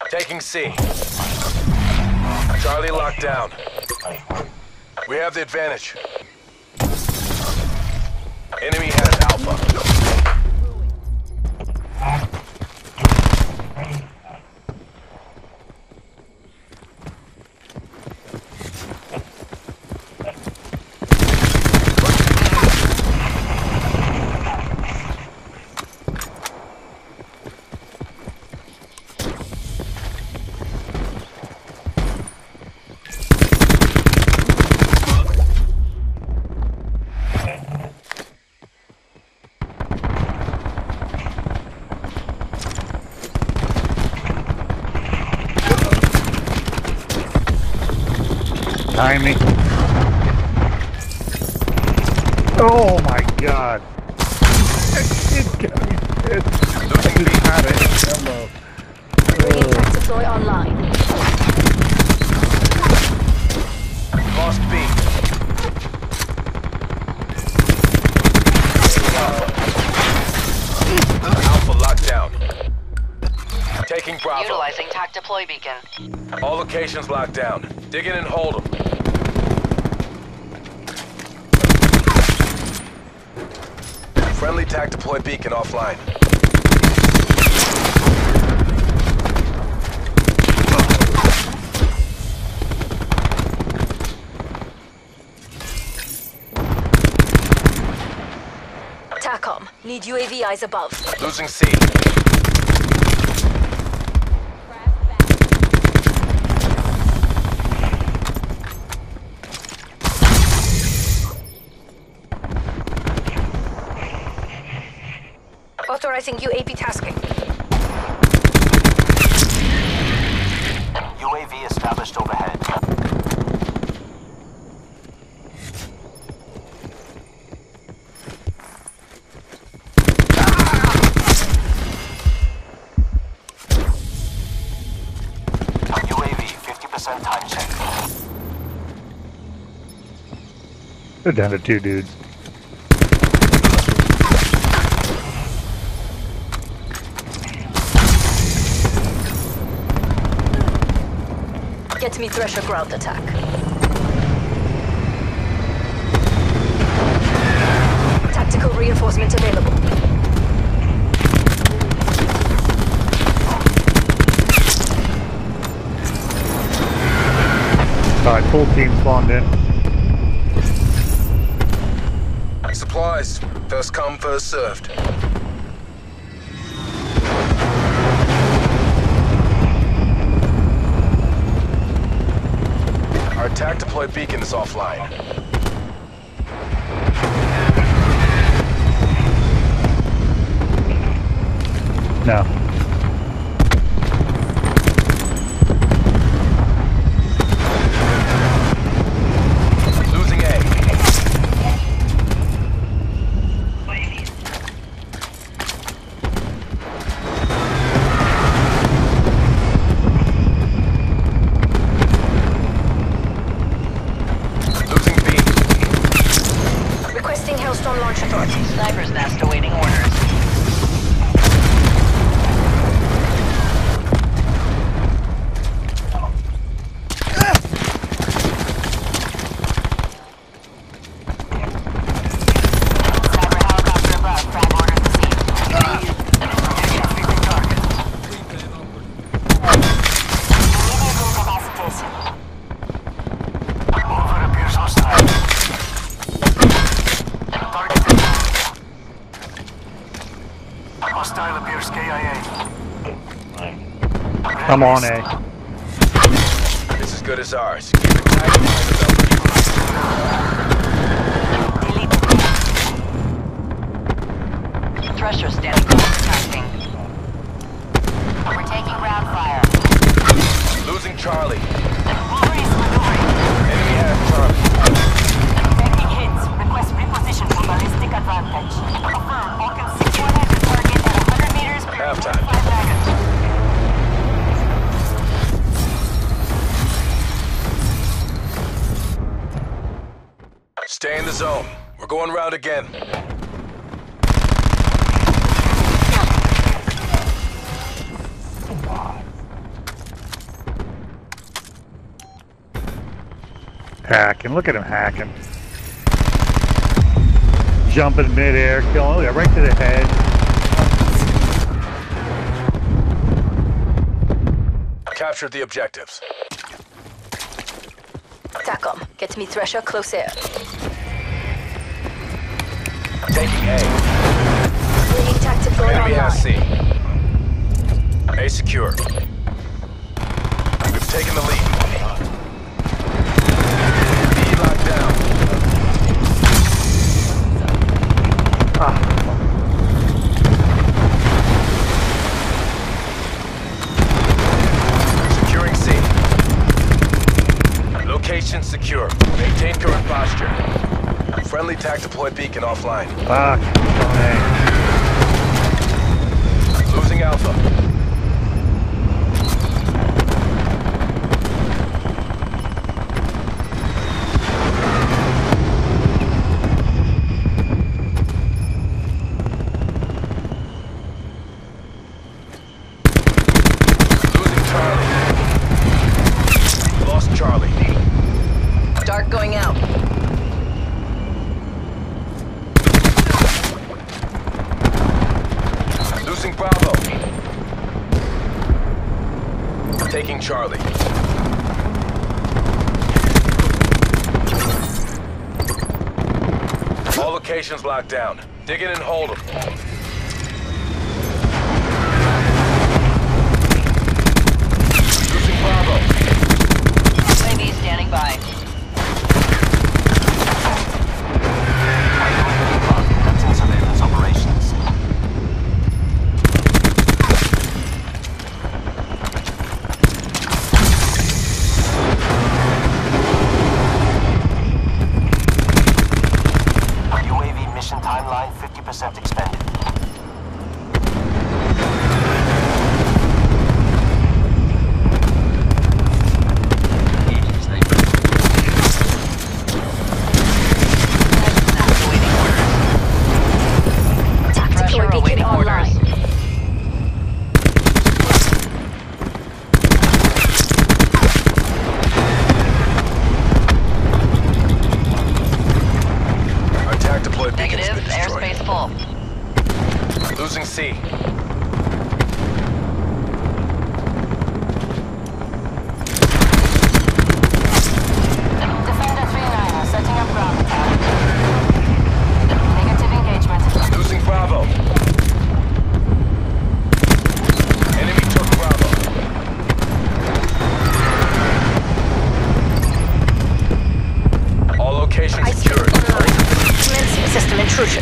Taking C. Charlie locked down. We have the advantage. Enemy has Alpha. Behind me. Oh my god. It got me dead. I just had it. Hello. Bringing tech deploy online. Lost B. Alpha locked down. Taking Bravo. Utilizing TAC deploy beacon. All locations locked down. Dig in and hold them. Friendly TAC deploy beacon offline. TACOM, need UAV eyes above. Losing C. Authorizing UAV tasking. UAV established overhead. UAV 50% time check. They're down to 2 dudes. Get to me Thresher ground attack. Tactical reinforcement available. Alright, full team spawned in. Supplies. First come, first served. Our TAC deploy beacon is offline. No. Losing A. Losing B. Requesting Hellstorm launch authority. Sniper's nest awaiting orders. Sniper helicopter above. Frag orders received. Over appears hostile. Hostile appears KIA. I'm on A. It's as good as ours. Keep it tight and line it up. Thresher standing by tasking. We're taking ground fire. Losing Charlie. Wolverine's maneuvering. Enemy has Charlie. Taking hits. Request reposition for ballistic advantage. Affirm. Vulcan 6-1 to target at 100 meters. Halftime. 5 wagons. Stay in the zone. We're going round again. Hacking. Look at him hacking. Jumping midair, killing. Yeah, right to the head. Captured the objectives. TACOM, get me Thresher close air. Taking A. Bringing tactical Enemy online. has C. A secure. We've taken the lead. B locked down. Securing C. Location secure. Maintain current posture. Friendly TAC deployed beacon offline. Fuck. Losing Alpha. Losing Charlie. Lost Charlie. Dark going out. Losing Bravo. Taking Charlie. All locations locked down. Dig in and hold them. Losing Bravo. UAV standing by. Commencing surveillance operations. UAV mission timeline 50% expended. Tactical beacon online. Our TAC deployed beacon's Negative, been destroyed. airspace full. Losing C. Defender 3-9, setting up ground attack. Negative engagement. Losing Bravo. Enemy took Bravo. All locations secured. Commencing system intrusion.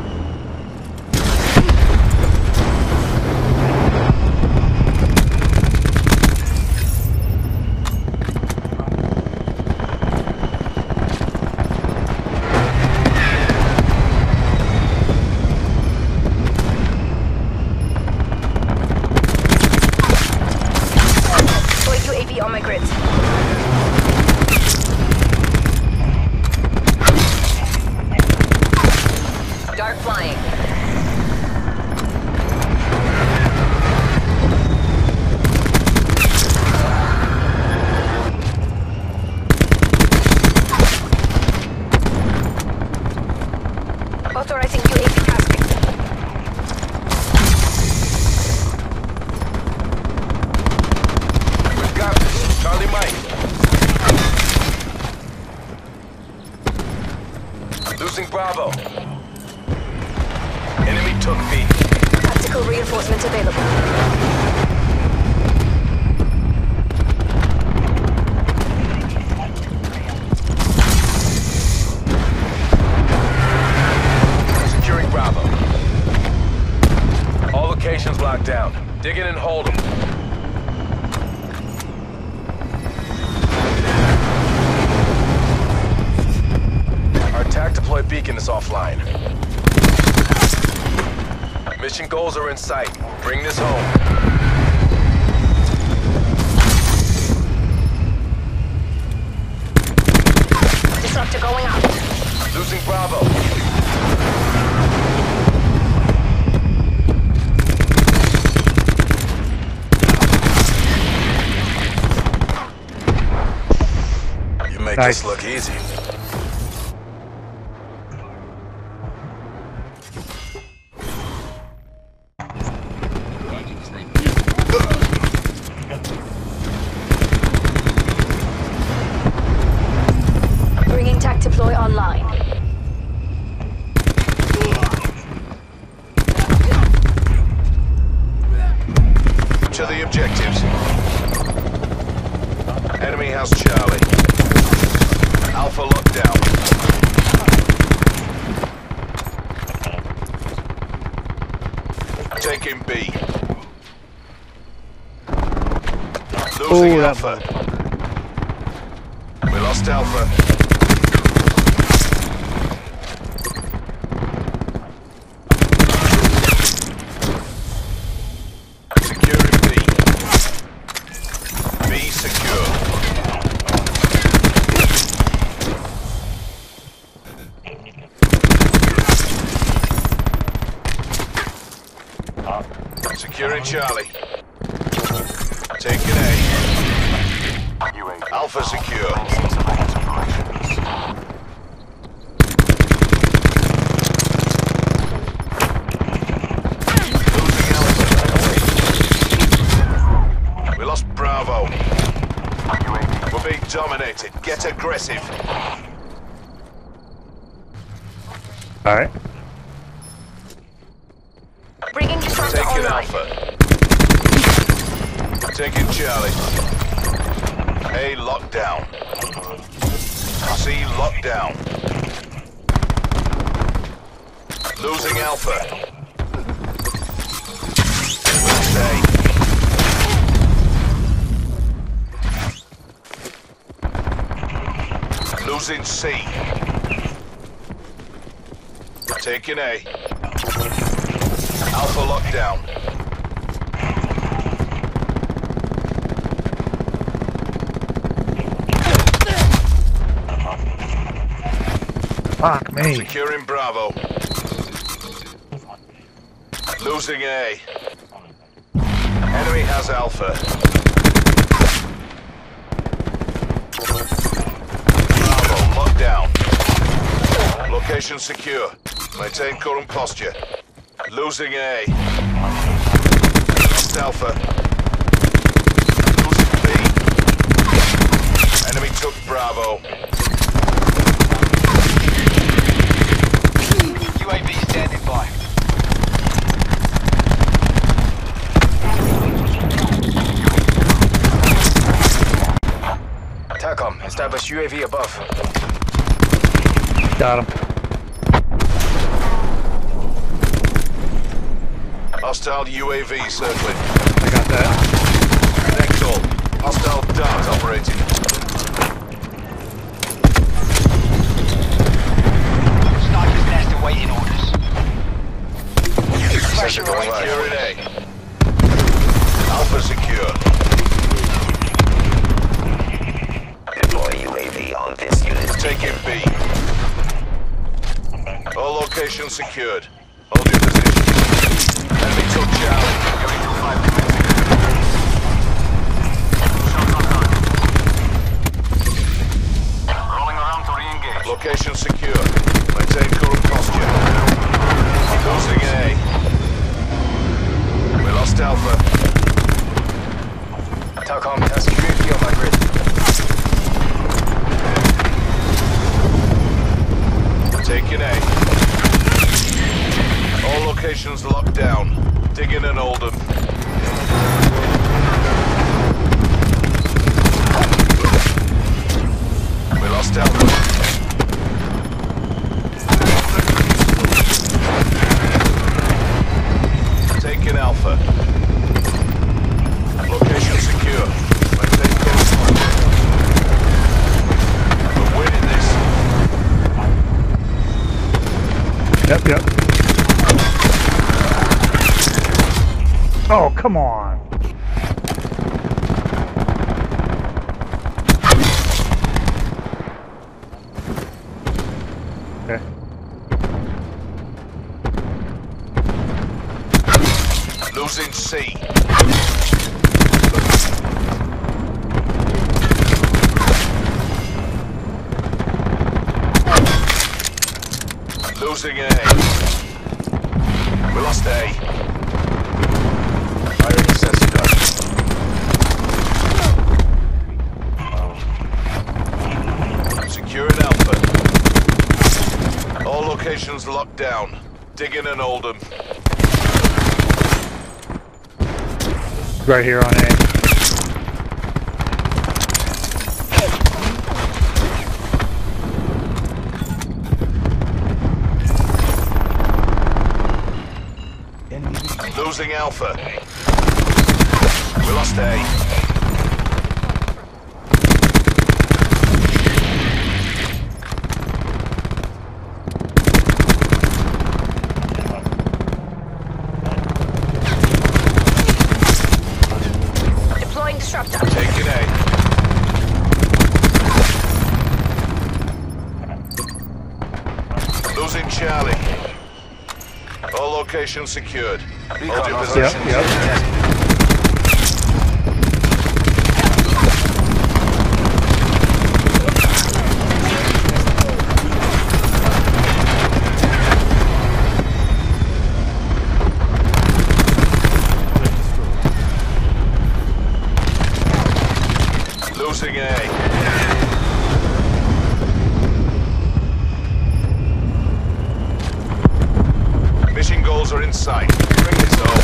Deploy UAV on my grid. Dark flying. Authorizing UAV tasking. We've got this. Charlie Mike. Losing Bravo. Enemy took B. Tactical reinforcements available. Securing Bravo. All locations locked down. Dig in and hold them. Our TAC deployed beacon is offline. Mission goals are in sight. Bring this home. Disruptor going out. Losing Bravo. You make make Nice. this look easy. Bringing TAC deploy online. To the objectives. Enemy has Charlie. Alpha lockdown. Taking B. Losing Oh, that Alpha. We lost Alpha. Securing B. B secure. Securing Charlie. Taking A. UAV. Alpha secure. Surveillance operations. Losing Alpha. We lost Bravo. UAV. We're being dominated. Get aggressive. Alright. Bringing disruptor Taking online. Alpha. Taking Charlie. A lockdown. C lockdown. Losing Alpha. Stay. Losing C. Taking A. Alpha lockdown. Fuck me. Securing Bravo. Losing A. Enemy has Alpha. Bravo, lockdown. Location secure. Maintain current posture. Losing A. Lost Alpha. Losing B. Enemy took Bravo. UAV standing by. TACOM, establish UAV above. Got him. Hostile UAV circling. I got that. Next all. Hostile dart operating. Sniper's nest awaiting orders. Pressure going secure in A. Alpha secure. Deploy UAV on this unit. Taking B. All locations secured. Hold your position. Enemy took Charlie. Going to 5 minutes. Shots on target. Rolling around to re-engage. Location secure. Maintain current posture. Losing A. We lost Alpha. TACOM, test UAV on my grid. Taking A. All locations locked down. Digging and hold them. We lost Alpha. Taking Alpha. Location secure. Maintain course. We're winning this. Yep. Oh, come on. Okay. Losing C. Losing A. We lost A. Firing sensor gun. Securing Alpha. All locations locked down. Dig in and hold them. Right here on A. Losing Alpha. We lost A. Deploying disruptor. Taking A. Losing Charlie. All locations secured. Hold your positions. Yep. Losing A. Mission goals are in sight. Bring this home.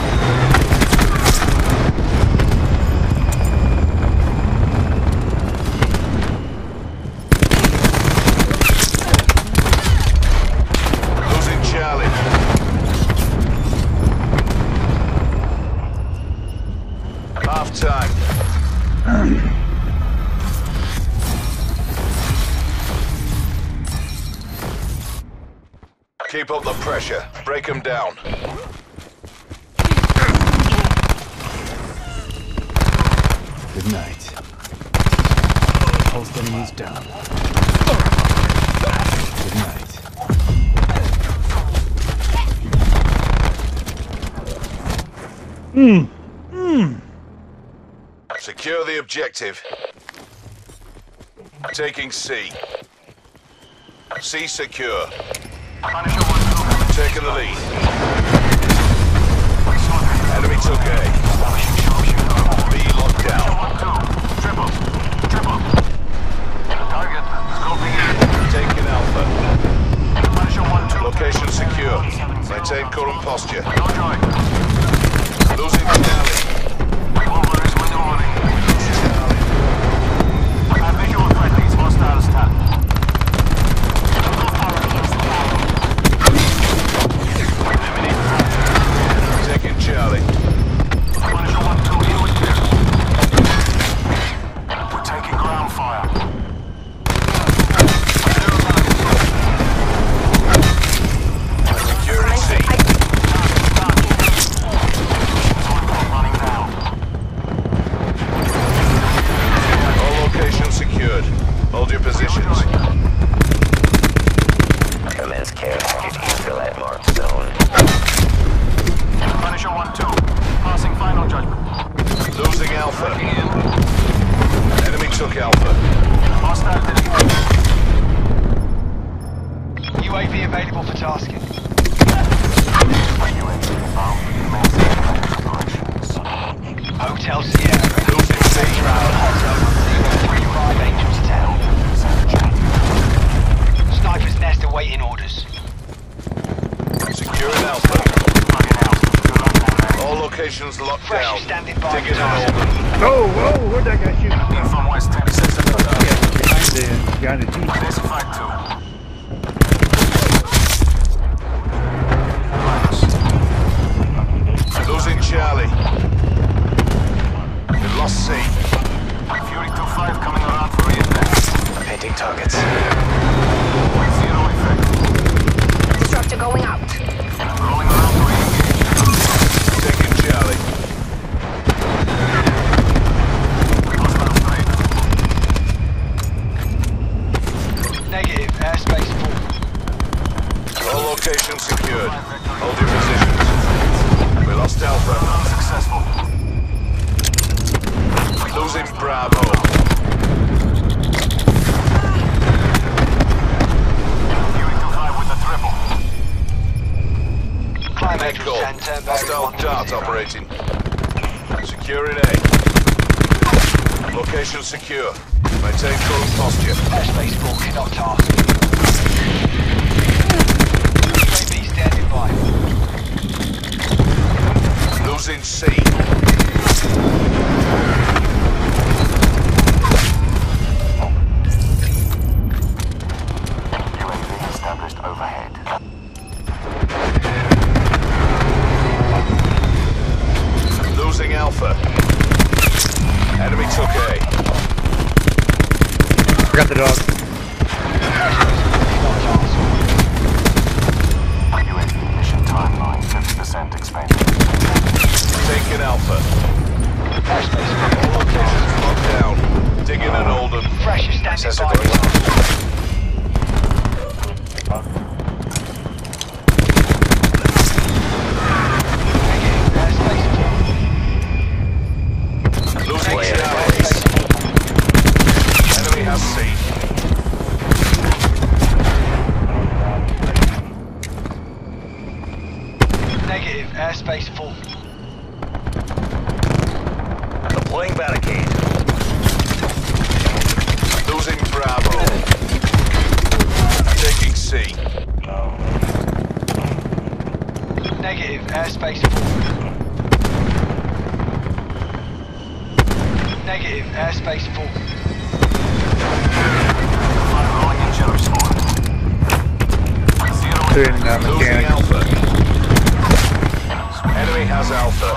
Losing Charlie. Half time. Keep up the pressure. Break them down. Good night. Host enemies down. Good night. Secure the objective. Taking C. C secure. Taking the lead. Enemy took A. B locked down. Triple. Target. Scoping in. Taking Alpha. Location secure. Maintain current posture. Losing Charlie. Visual threat leads hostile stand. Taking Charlie. We're taking ground fire. Securing C. Running down. All locations secured. Hold your positions. Commence care package infill at marked zone. Punisher 1-2. Passing final judgment. Losing Alpha. Enemy took Alpha. Hostile delivery. UAV available for tasking. Hotel Sierra. Losing C. Angels Town. Sniper's nest awaiting orders. Securing Alpha. All locations locked Fresh down. is standing by. Dig in and hold them. Oh, whoa, where'd that guy shoot? From West 10 sets of Behind the jeep. This fight 2. Losing Charlie. We lost C. Fury 2-5 coming around for re-attack. Hitting targets. 0 effect. Disruptor going out. Rolling around to re-engage. Taking Charlie. Hostile straight. Negative. Airspace full. All locations secured. Hold your positions. We lost Alpha. Unsuccessful. Losing Bravo. Fury 2-5 with the triple. Echo. Hostile dart operating. Securing A. Location secure. Maintain current posture. Airspace 4 cannot task. UAV standing by. Losing C. UAV established overhead. Losing Alpha. Enemy took A. I got the dog. UAV mission timeline 50% expanded. Taking Alpha. Airspace 4 All locations locked down. Digging an Oldham. Pressure standing by. Airspace 4. Losing Charlie. Enemy has C. Negative. Airspace 4. Deploying barricade. Losing Bravo. Taking C. Negative. Airspace 4. Negative. Airspace 4. Rolling in Jello squad. Doing Losing mechanics. Alpha. Enemy has Alpha.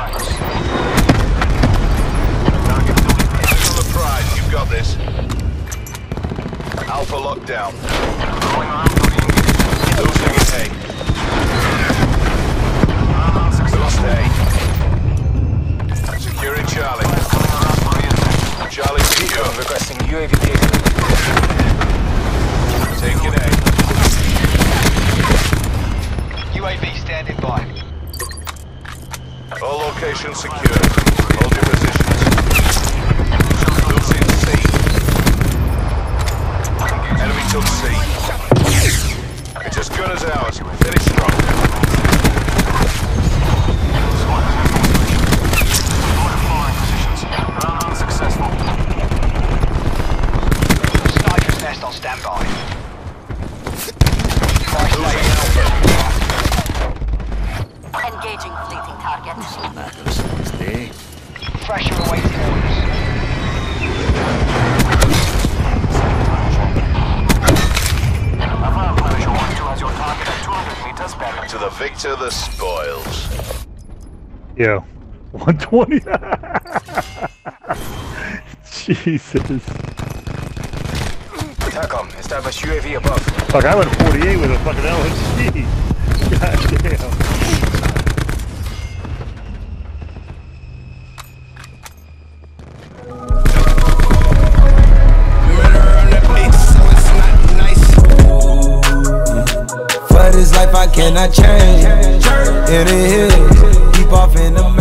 Hands on the prize. You've got this. Alpha locked down. Losing A. We lost A. Securing Charlie. Charlie secure. Requesting UAV data. Taking A. UAV standing by. All locations secured. Hold your positions. Losing C. Enemy took C. It's as good as ours. Finish strong. Unsuccessful. Sniper's nest on standby. Losing Alpha. Engaging fleeting target. Pressure awaiting orders. Avant Manager 1-2 has your target at 200 meters back. To the victor, the spoils. Yo. 120. Jesus. TACOM, establish UAV above. Fuck, I went 48 with a fucking LMG. God damn. For this life I cannot change. In the hills, deep off in the